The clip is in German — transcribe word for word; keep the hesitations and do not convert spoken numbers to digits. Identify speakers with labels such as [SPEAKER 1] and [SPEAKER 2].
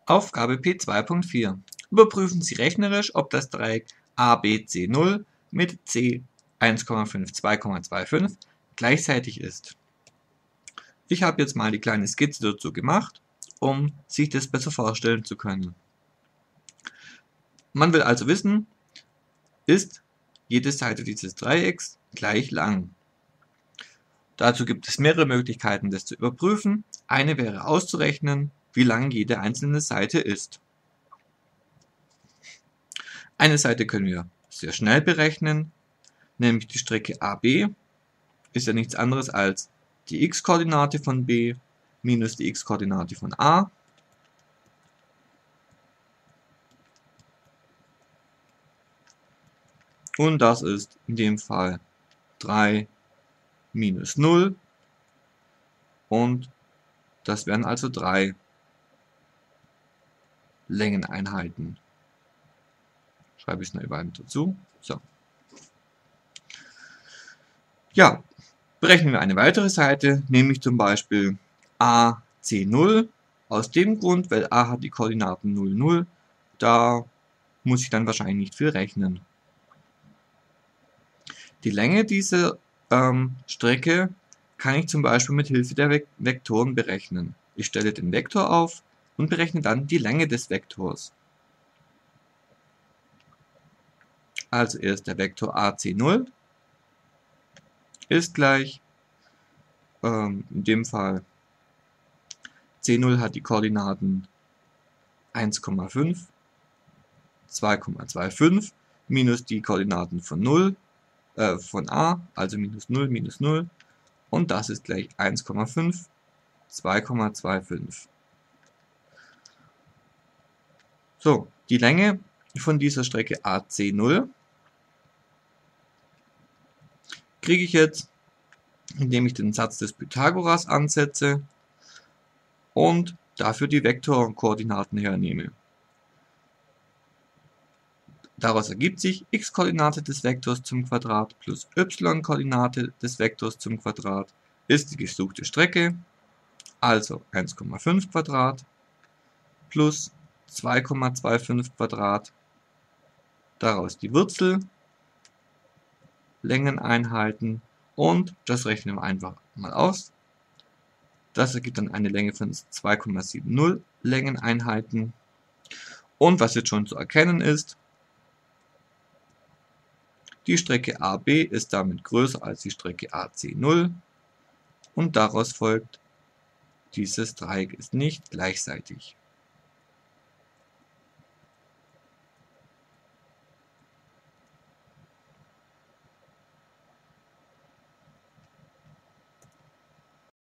[SPEAKER 1] Aufgabe P zwei Punkt vier. Überprüfen Sie rechnerisch, ob das Dreieck A B C null mit C eins Komma fünf zwei Komma fünfundzwanzig gleichzeitig ist. Ich habe jetzt mal die kleine Skizze dazu gemacht, um sich das besser vorstellen zu können. Man will also wissen, ist jede Seite dieses Dreiecks gleich lang. Dazu gibt es mehrere Möglichkeiten, das zu überprüfen. Eine wäre auszurechnen, wie lang jede einzelne Seite ist. Eine Seite können wir sehr schnell berechnen, nämlich die Strecke A B ist ja nichts anderes als die x-Koordinate von B minus die x-Koordinate von A. Und das ist in dem Fall drei minus null und das wären also drei Längeneinheiten. Schreibe ich es noch überall mit dazu. So. Ja, berechnen wir eine weitere Seite, nämlich zum Beispiel A C null. Aus dem Grund, weil A hat die Koordinaten null, null, da muss ich dann wahrscheinlich nicht viel rechnen. Die Länge dieser ähm, Strecke kann ich zum Beispiel mit Hilfe der Ve Vektoren berechnen. Ich stelle den Vektor auf und berechne dann die Länge des Vektors. Also erst der Vektor A C null ist gleich, ähm, in dem Fall C null hat die Koordinaten eins Komma fünf, zwei Komma fünfundzwanzig minus die Koordinaten von null, äh, von A, also minus null, minus null, und das ist gleich eins Komma fünf, zwei Komma fünfundzwanzig. So, die Länge von dieser Strecke A C null kriege ich jetzt, indem ich den Satz des Pythagoras ansetze und dafür die Vektorkoordinaten hernehme. Daraus ergibt sich x-Koordinate des Vektors zum Quadrat plus y-Koordinate des Vektors zum Quadrat ist die gesuchte Strecke, also eins Komma fünf Quadrat plus zwei Komma fünfundzwanzig Quadrat, daraus die Wurzel, Längeneinheiten, und das rechnen wir einfach mal aus. Das ergibt dann eine Länge von zwei Komma siebzig Längeneinheiten. Und was jetzt schon zu erkennen ist, die Strecke A B ist damit größer als die Strecke A C null und daraus folgt, dieses Dreieck ist nicht gleichseitig.